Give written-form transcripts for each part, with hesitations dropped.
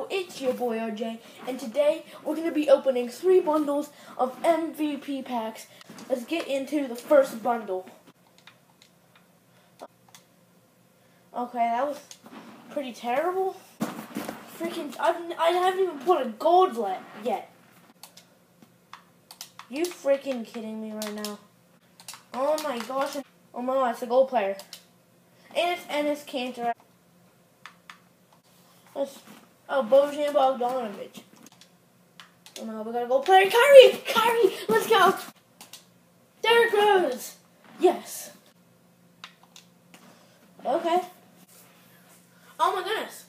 it's your boy RJ, and today we're going to be opening 3 bundles of MVP packs. Let's get into the first bundle. Okay, that was pretty terrible. Freaking, I haven't even put a gold yet. You freaking kidding me right now? Oh my gosh. Oh my god, it's a gold player. And it's Cantor. Oh, Bojan Bogdanovic. Oh my god, we got a gold player. Kyrie, let's go. Derrick Rose. Yes. Okay. Oh my goodness.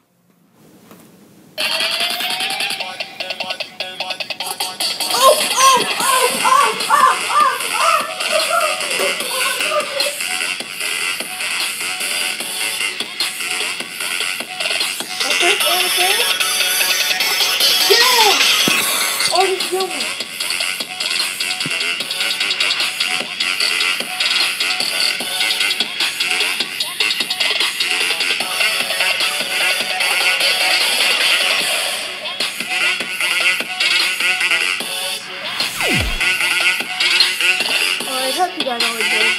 Yeah! Oh, he's killed me. I hope you guys always do.